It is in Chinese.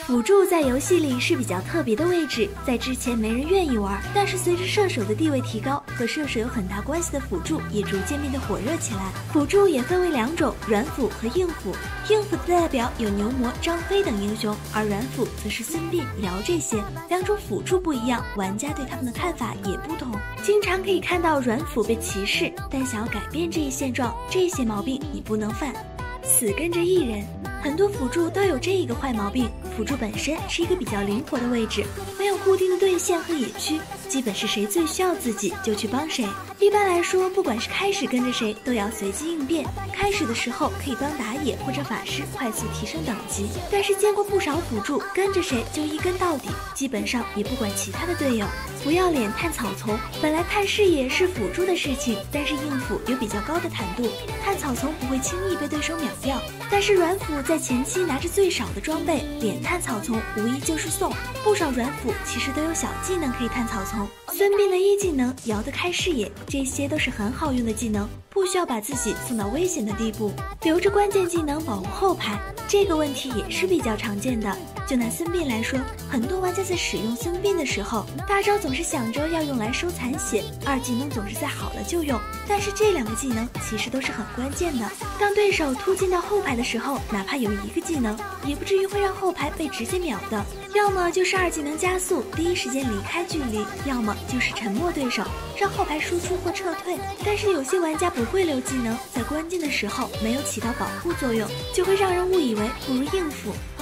辅助在游戏里是比较特别的位置，在之前没人愿意玩，但是随着射手的地位提高，和射手有很大关系的辅助也逐渐变得火热起来。辅助也分为两种，软辅和硬辅。硬辅的代表有牛魔、张飞等英雄，而软辅则是孙膑、姚这些。两种辅助不一样，玩家对他们的看法也不同。经常可以看到软辅被歧视，但想要改变这一现状，这些毛病你不能犯。死跟着一人，很多辅助都有这一个坏毛病。辅助本身是一个比较灵活的位置，没有固定的对线和野区，基本是谁最需要自己就去帮谁。一般来说，不管是开始跟着谁，都要随机应变。开始的时候可以帮打野或者法师快速提升等级，但是见过不少辅助跟着谁就一跟到底，基本上也不管其他的队友。不要脸探草丛，本来探视野是辅助的事情，但是硬辅有比较高的坦度，探草丛不会轻易被对手秒掉。但是软辅在前期拿着最少的装备，脸探草丛无疑就是送。不少软辅其实都有小技能可以探草丛，孙膑的一技能摇得开视野，这些都是很好用的技能，不需要把自己送到危险的地步，留着关键技能保护后排，这个问题也是比较常见的。就拿孙膑来说，很多玩家在使用孙膑的时候，大招总是想着要用来收残血，二技能总是在好了就用，但是这两个技能其实都是很关键的。当对手突进到后排的时候，哪怕有一个技能，也不至于会让后排被直接秒的。要么就是二技能加速，第一时间离开距离，要么就是沉默对手，让后排输出或撤退。但是有些玩家不会留技能，在关键的时候没有起到保护作用，就会让人误以为不如硬辅。